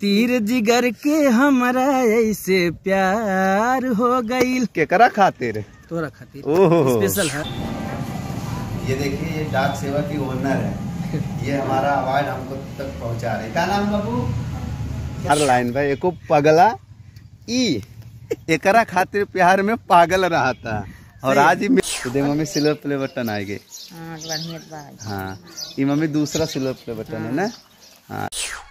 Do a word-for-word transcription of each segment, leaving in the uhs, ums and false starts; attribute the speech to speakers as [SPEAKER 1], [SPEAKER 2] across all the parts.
[SPEAKER 1] तीर जिगर के हमारा ऐसे प्यार हो गई।
[SPEAKER 2] केकरा खातिर?
[SPEAKER 1] तोरा खातिर
[SPEAKER 2] ओहो
[SPEAKER 1] स्पेशल है।
[SPEAKER 2] ये देखिए ये डाक सेवा की ओनर है, ये हमारा अवार्ड हमको तक पहुंचा रहे। क्या नाम बाबू? हर लाइन भाई एको पगला ई एकरा खातिर प्यार में पागल रहा था और आज ही तो दे मम्मी सिल्वर प्ले बटन आएगी। हाँ ये मम्मी दूसरा सिल्वर प्ले बटन है ना। हाँ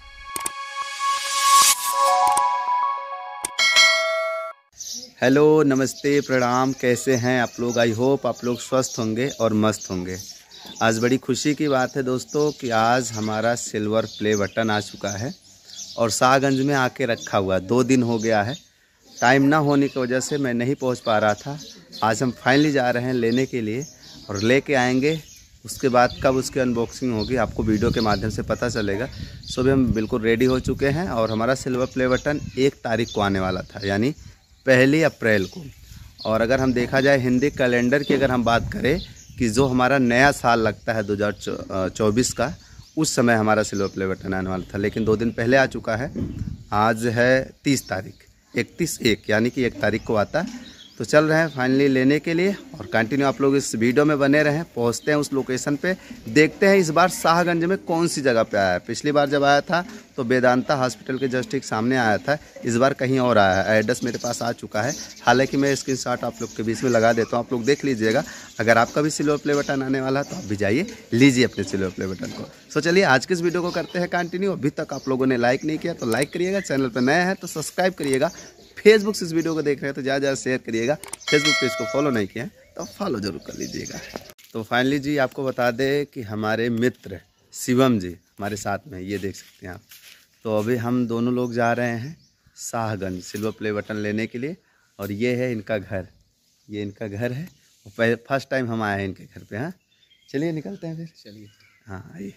[SPEAKER 2] हेलो नमस्ते प्रणाम, कैसे हैं आप लोग? आई होप आप लोग स्वस्थ होंगे और मस्त होंगे। आज बड़ी खुशी की बात है दोस्तों कि आज हमारा सिल्वर प्ले बटन आ चुका है और शाहगंज में आके रखा हुआ। दो दिन हो गया है, टाइम ना होने की वजह से मैं नहीं पहुंच पा रहा था। आज हम फाइनली जा रहे हैं लेने के लिए और लेके आएंगे। उसके बाद कब उसकी अनबॉक्सिंग होगी आपको वीडियो के माध्यम से पता चलेगा। सो भी हम बिल्कुल रेडी हो चुके हैं और हमारा सिल्वर प्ले बटन एक तारीख को आने वाला था, यानी पहली अप्रैल को। और अगर हम देखा जाए हिंदी कैलेंडर की अगर हम बात करें कि जो हमारा नया साल लगता है दो हज़ार चौबीस का, उस समय हमारा सिल्वर प्ले बटन आने वाला था, लेकिन दो दिन पहले आ चुका है। आज है तीस तारीख, इकतीस एक यानी कि एक तारीख को आता है। तो चल रहे हैं फाइनली लेने के लिए और कंटिन्यू आप लोग इस वीडियो में बने रहें। पहुंचते हैं उस लोकेशन पे, देखते हैं इस बार शाहगंज में कौन सी जगह पे आया है। पिछली बार जब आया था तो वेदांता हॉस्पिटल के जस्ट ठीक सामने आया था, इस बार कहीं और आया है। एड्रेस मेरे पास आ चुका है, हालांकि मैं स्क्रीनशॉट आप लोग के बीच में लगा देता हूँ, आप लोग देख लीजिएगा। अगर आपका भी सिल्वर प्ले बटन आने वाला है तो आप भी जाइए लीजिए अपने सिल्वर प्ले बटन को। सो चलिए आज के इस वीडियो को करते हैं कंटिन्यू। अभी तक आप लोगों ने लाइक नहीं किया तो लाइक करिएगा, चैनल पर नए हैं तो सब्सक्राइब करिएगा, फेसबुक से इस वीडियो को देख रहे हैं तो ज़्यादा ज़्यादा शेयर करिएगा, फेसबुक पेज को फॉलो नहीं किया है तो फॉलो जरूर कर लीजिएगा। तो फाइनली जी आपको बता दें कि हमारे मित्र शिवम जी हमारे साथ में, ये देख सकते हैं आप। तो अभी हम दोनों लोग जा रहे हैं शाहगंज सिल्वर प्ले बटन लेने के लिए और ये है इनका घर, ये इनका घर है। पहले फर्स्ट टाइम हम आए हैं इनके घर पे। हाँ चलिए निकलते हैं फिर। चलिए हाँ आइए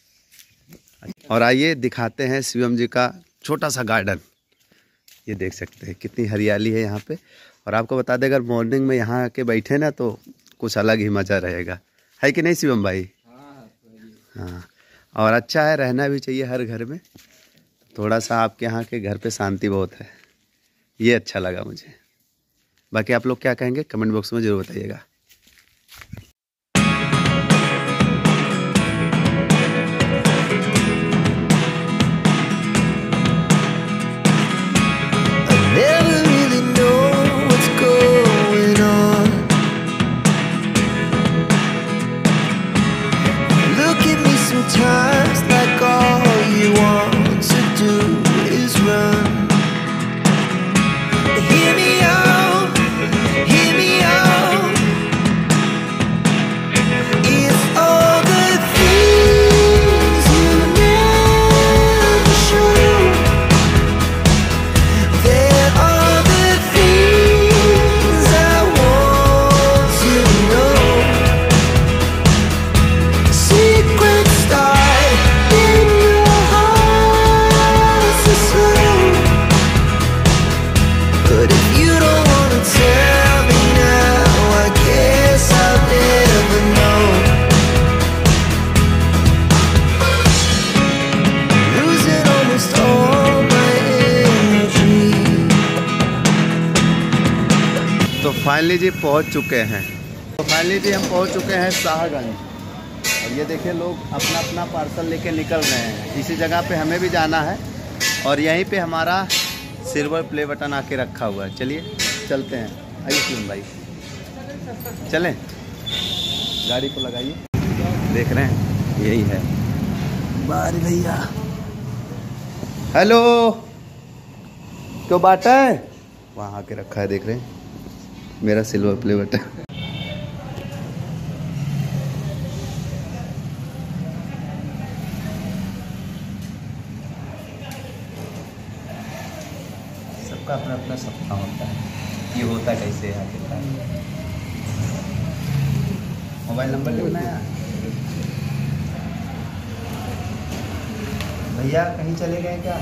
[SPEAKER 2] और आइए दिखाते हैं शिवम जी का छोटा सा गार्डन। ये देख सकते हैं कितनी हरियाली है यहाँ पे। और आपको बता दें अगर मॉर्निंग में यहाँ आके बैठे ना तो कुछ अलग ही मज़ा रहेगा, है कि नहीं शिवम भाई? हाँ और अच्छा है, रहना भी चाहिए हर घर में। थोड़ा सा आपके यहाँ के घर पे शांति बहुत है, ये अच्छा लगा मुझे। बाकी आप लोग क्या कहेंगे कमेंट बॉक्स में ज़रूर बताइएगा।
[SPEAKER 3] Sometimes like all you want to do is run. Hear me out, hear me out. It's all the things you never show. There are the things I want to know. Secrets
[SPEAKER 2] तो finally जी पहुंच चुके हैं। तो finally जी हम पहुंच चुके हैं शाहगंज और ये देखिए लोग अपना अपना पार्सल लेके निकल रहे हैं। इसी जगह पे हमें भी जाना है और यहीं पे हमारा सिल्वर प्ले बटन आके रखा हुआ है। चलिए चलते हैं, आइए सुन भाई चलें। गाड़ी को लगाइए, देख रहे हैं यही है बारी भैया। हेलो क्यों बात है? वहाँ आके रखा है, देख रहे हैं मेरा सिल्वर प्ले बटन। सबका अपना अपना सपना होता है, ये होता कैसे है आखिरकार? मोबाइल नंबर लिखना है भैया, कहीं चले गए क्या?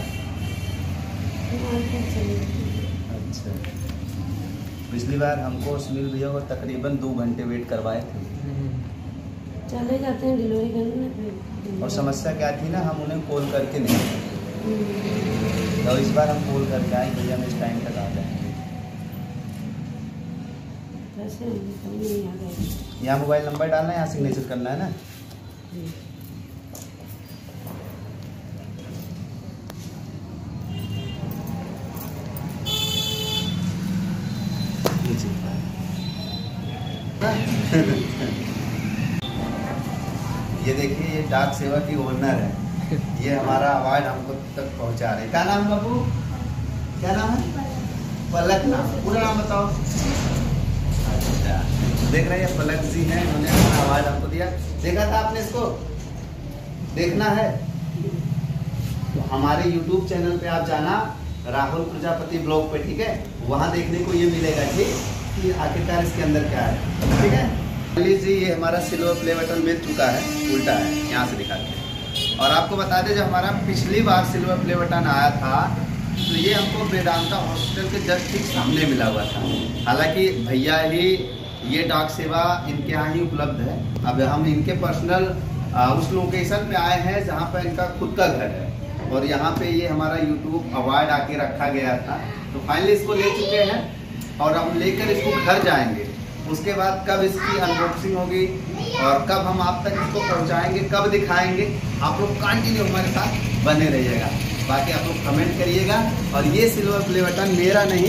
[SPEAKER 2] अच्छा, पिछली बार हमको सुनील भैया को तकरीबन दो घंटे वेट करवाए थे।
[SPEAKER 4] चले जाते हैं डिलीवरी करने।
[SPEAKER 2] और समस्या क्या थी ना, हम उन्हें कॉल करके नहीं तो इस बार हम कॉल करके आए भैया हम इस टाइम तक आ जाएंगे।
[SPEAKER 4] कैसे नहीं आ गए?
[SPEAKER 2] यहाँ मोबाइल नंबर डालना है, यहाँ सिग्नेचर करना है ना। ये देखिए ये डाक सेवा की ओनर है, ये हमारा अवार्ड हमको तक पहुंचा रहे हैं। क्या नाम बाबू, क्या नाम है? पलक नाम, पूरा नाम बताओ। अच्छा देख रहे हैं पलक जी हैं, उन्होंने अपना अवार्ड हमको दिया। देखा था आपने इसको, देखना है तो हमारे यूट्यूब चैनल पे आप जाना, राहुल प्रजापति ब्लॉग पे, ठीक है, वहाँ देखने को ये मिलेगा ठीक कि आखिरकार इसके अंदर क्या है, ठीक है। जी ये हमारा सिल्वर प्ले बटन मिल चुका है, उल्टा है, यहाँ से दिखाते हैं। और आपको बता दें जब हमारा पिछली बार सिल्वर प्ले बटन आया था तो ये हमको वेदांता हॉस्पिटल के जस्ट ठीक सामने मिला हुआ था। हालांकि भैया ही ये डाक सेवा इनके यहाँ ही उपलब्ध है। अब हम इनके पर्सनल उस लोकेशन पे आए हैं जहाँ पर इनका खुद का घर है और यहाँ पे ये हमारा यूट्यूब अवार्ड आके रखा गया था। तो फाइनली इसको ले चुके हैं और हम लेकर इसको घर जाएंगे। उसके बाद कब इसकी अनबॉक्सिंग होगी और कब हम आप तक इसको पहुंचाएंगे, कब दिखाएंगे, आप लोग कंटिन्यू हमारे साथ बने रहिएगा। बाकी आप लोग कमेंट करिएगा। और ये सिल्वर प्ले बटन मेरा नहीं,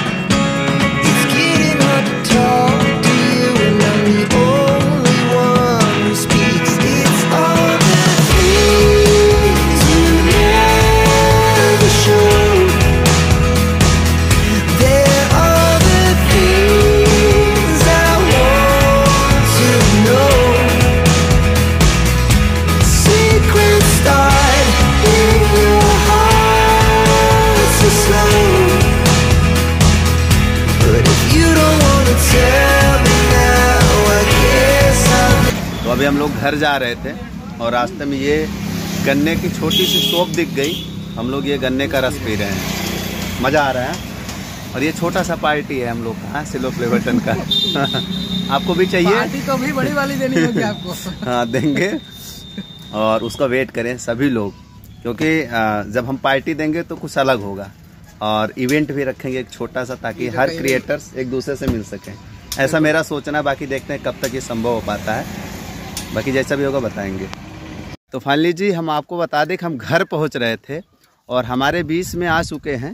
[SPEAKER 2] तो अभी हम लोग घर जा रहे थे और रास्ते में ये गन्ने की छोटी सी शॉप दिख गई। हम लोग ये गन्ने का रस पी रहे हैं, मज़ा आ रहा है। और ये छोटा सा पार्टी है हम लोग का सिल्वर प्ले बटन का। आपको भी चाहिए?
[SPEAKER 1] पार्टी तो भी बड़ी वाली देनी होगी आपको।
[SPEAKER 2] हाँ देंगे और उसका वेट करें सभी लोग, क्योंकि जब हम पार्टी देंगे तो कुछ अलग होगा। और इवेंट भी रखेंगे एक छोटा सा, ताकि हर क्रिएटर्स एक दूसरे से मिल सकें। ऐसा मेरा सोचना, बाकी देखते हैं कब तक ये संभव हो पाता है। बाकी जैसा भी होगा बताएंगे। तो फाइनली जी हम आपको बता दें कि हम घर पहुंच रहे थे और हमारे बीच में आ चुके हैं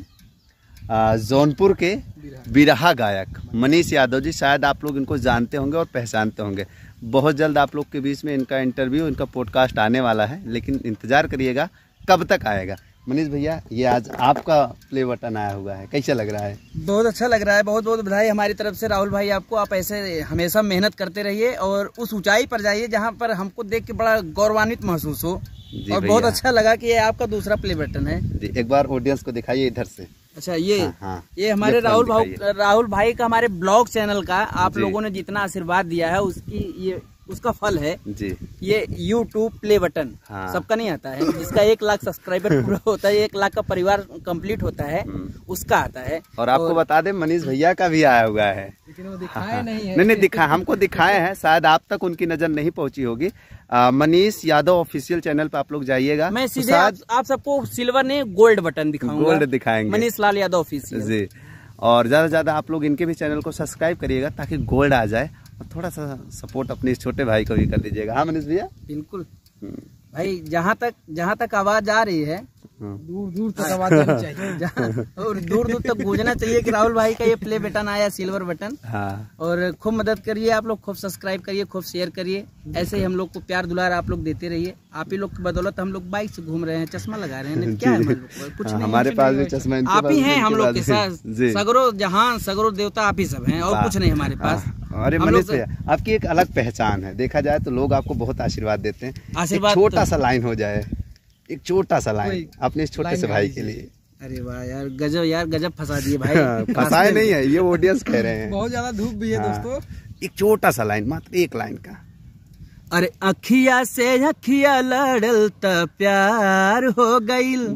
[SPEAKER 2] जौनपुर के बिरहा गायक मनीष यादव जी। शायद आप लोग इनको जानते होंगे और पहचानते होंगे। बहुत जल्द आप लोग के बीच में इनका इंटरव्यू, इनका पॉडकास्ट आने वाला है, लेकिन इंतज़ार करिएगा कब तक आएगा। मनीष भैया ये आज आपका प्ले बटन आया हुआ है, कैसा लग रहा है?
[SPEAKER 1] बहुत अच्छा लग रहा है, बहुत बहुत बधाई हमारी तरफ से राहुल भाई आपको। आप ऐसे हमेशा मेहनत करते रहिए और उस ऊंचाई पर जाइए जहां पर हमको देख के बड़ा गौरवान्वित महसूस हो। और बहुत अच्छा लगा कि ये आपका दूसरा प्ले बटन है।
[SPEAKER 2] जी एक बार ऑडियंस को दिखाइए इधर से।
[SPEAKER 1] अच्छा ये
[SPEAKER 2] हाँ, हाँ,
[SPEAKER 1] ये हमारे राहुल भाई राहुल भाई का हमारे ब्लॉग चैनल का आप लोगों ने जितना आशीर्वाद दिया है उसकी ये उसका फल है जी। ये यूट्यूब प्ले बटन हाँ। सबका नहीं आता है, जिसका एक लाख सब्सक्राइबर पूरा होता है, एक लाख का परिवार कंप्लीट होता है, उसका आता है।
[SPEAKER 2] और आपको और... बता दें मनीष भैया का भी आया हुआ है,
[SPEAKER 1] लेकिन वो दिखाया नहीं है।
[SPEAKER 2] नहीं नहीं दिखा, हमको दिखाए हैं, शायद आप तक उनकी नजर नहीं पहुंची होगी। मनीष यादव ऑफिशियल चैनल पे आप लोग जाइएगा।
[SPEAKER 1] मैं सीधे तो आप, आप सबको सिल्वर ने गोल्ड बटन दिखाऊंगा,
[SPEAKER 2] गोल्ड दिखाएंगे,
[SPEAKER 1] मनीष लाल यादव ऑफिशियल जी।
[SPEAKER 2] और ज्यादा से ज्यादा आप लोग इनके भी चैनल को सब्सक्राइब करिएगा ताकि गोल्ड आ जाए। और थोड़ा सा सपोर्ट अपने इस छोटे भाई को भी कर दीजिएगा। हाँ मनीष भैया
[SPEAKER 1] बिल्कुल भाई, जहाँ तक जहाँ तक आवाज आ रही है दूर दूर तक आवाज आनी चाहिए और दूर दूर तक गूंजना चाहिए कि राहुल भाई का ये प्ले बटन आया, सिल्वर बटन। हाँ। और खूब मदद करिए आप लोग, खूब सब्सक्राइब करिए, खूब शेयर करिए। ऐसे ही हम लोग को प्यार दुलार आप लोग देते रहिए। आप ही लोग की बदौलत हम लोग बाइक से घूम रहे हैं, चश्मा लगा रहे हैं, क्या है कुछ नहीं,
[SPEAKER 2] हमारे पास भी चश्मा
[SPEAKER 1] आप ही हैं हम लोग के साथ। सगरो जहां सगरो देवता आप ही सब हैं और कुछ नहीं हमारे पास।
[SPEAKER 2] अरे मनीष भैया आपकी एक अलग पहचान है, देखा जाए तो लोग आपको बहुत आशीर्वाद देते हैं। आशीर्वाद छोटा सा लाइन हो जाए, एक छोटा सा लाइन अपने इस छोटे से भाई के लिए।
[SPEAKER 1] अरे वाह यार, गजब यार, गजब फंसा दिए भाई।
[SPEAKER 2] फंसाए नहीं है, ये ऑडियंस कह रहे हैं।
[SPEAKER 1] बहुत ज्यादा धूप भी है दोस्तों।
[SPEAKER 2] एक छोटा सा लाइन, मात्र एक लाइन का।
[SPEAKER 1] अरे अखिया से अखिया लड़ल त प्यार हो गईल,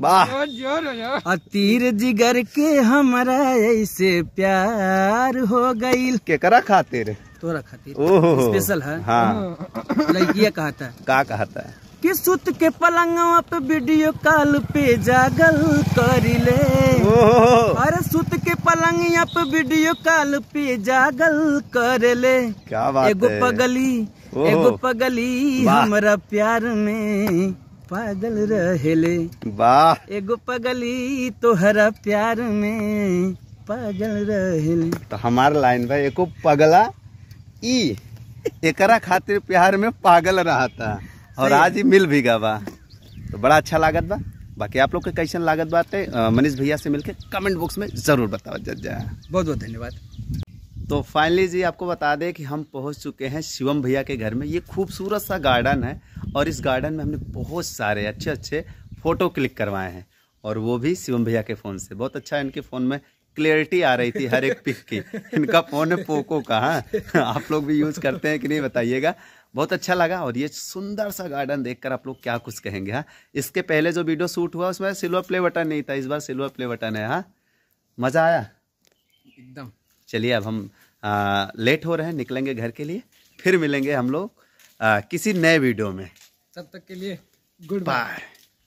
[SPEAKER 1] वाह। तीर जिगर के हमरा ऐसे प्यार हो गईल।
[SPEAKER 2] केकरा खातिर?
[SPEAKER 1] तोरा खातिर स्पेशल है। हाँ। लड़किया कहता है,
[SPEAKER 2] का कहता है?
[SPEAKER 1] कि सुत के पलंगवा पे वीडियो कॉल पे जागल करिले। अरे सुत के पलंगिया पे वीडियो कॉल पे जागल करेले।
[SPEAKER 2] क्या बात
[SPEAKER 1] एगो
[SPEAKER 2] है।
[SPEAKER 1] पगली एगो पगली हमरा प्यार में पागल रहेले।
[SPEAKER 2] वाह।
[SPEAKER 1] एगो पगली तोहरा प्यार में पागल रहेले।
[SPEAKER 2] तो हमारा लाइन भाई एको पगला ई एकरा खातिर प्यार में पागल रहा था और आज ही मिल भी गवा। तो बड़ा अच्छा लागत बा। बाकी आप लोग के कैसन लागत बाटे मनीष भैया से मिलके कमेंट बॉक्स में जरूर बताओ जज्जा।
[SPEAKER 1] बहुत बहुत धन्यवाद।
[SPEAKER 2] तो फाइनली जी आपको बता दें कि हम पहुंच चुके हैं शिवम भैया के घर में। ये खूबसूरत सा गार्डन है और इस गार्डन में हमने बहुत सारे अच्छे अच्छे फोटो क्लिक करवाए हैं और वो भी शिवम भैया के फ़ोन से। बहुत अच्छा इनके फ़ोन में क्लियरिटी आ रही थी हर एक पिक की। इनका फ़ोन है पोको का। हाँ आप लोग भी यूज़ करते हैं कि नहीं बताइएगा। बहुत अच्छा लगा और ये सुंदर सा गार्डन देखकर आप लोग क्या कुछ कहेंगे। हाँ इसके पहले जो वीडियो शूट हुआ उसमें सिल्वर प्ले बटन नहीं था, इस बार सिल्वर प्ले बटन है। हाँ मज़ा आया
[SPEAKER 1] एकदम।
[SPEAKER 2] चलिए अब हम आ, लेट हो रहे हैं, निकलेंगे घर के लिए। फिर मिलेंगे हम लोग आ, किसी नए वीडियो में।
[SPEAKER 1] तब तक के लिए गुड
[SPEAKER 2] बाय।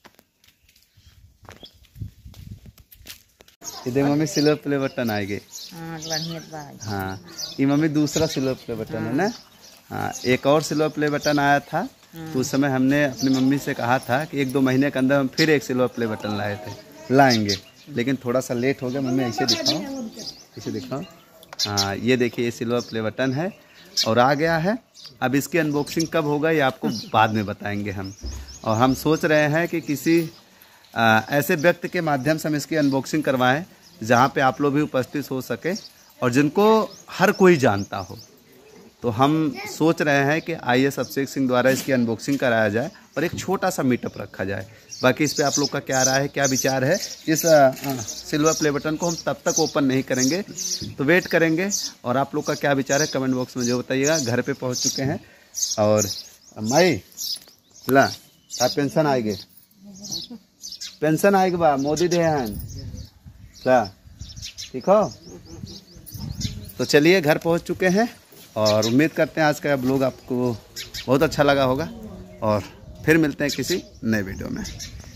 [SPEAKER 2] इधर मम्मी सिल्वर प्ले बटन आएगी। हाँ ये मम्मी दूसरा सिल्वर प्ले बटन है ना। हाँ एक और सिल्वर प्ले बटन आया था तो उस समय हमने अपनी मम्मी से कहा था कि एक दो महीने के अंदर हम फिर एक सिल्वर प्ले बटन लाए थे लाएंगे, लेकिन थोड़ा सा लेट हो गया। मम्मी ऐसे दिखाओ, ऐसे दिखाओ। हाँ ये देखिए ये सिल्वर प्ले बटन है और आ गया है। अब इसकी अनबॉक्सिंग कब होगा ये आपको बाद में बताएंगे हम। और हम सोच रहे हैं कि किसी आ, ऐसे व्यक्ति के माध्यम से हम इसकी अनबॉक्सिंग करवाएं जहाँ पे आप लोग भी उपस्थित हो सके और जिनको हर कोई जानता हो। तो हम सोच रहे हैं कि आई एस अभिषेक सिंह द्वारा इसकी अनबॉक्सिंग कराया जाए और एक छोटा सा मीटअप रखा जाए। बाकी इस पे आप लोग का क्या राय है, क्या विचार है। इस आ, आ, सिल्वर प्ले बटन को हम तब तक ओपन नहीं करेंगे, तो वेट करेंगे। और आप लोग का क्या विचार है कमेंट बॉक्स में जो बताइएगा। घर पे पहुंच चुके हैं और माई ला आप पेंशन आएगी, पेंशन आएगी बा मोदी दे ला ठीक हो। तो चलिए घर पहुंच चुके हैं और उम्मीद करते हैं आज का ब्लॉग आपको बहुत अच्छा लगा होगा और फिर मिलते हैं किसी नए वीडियो में।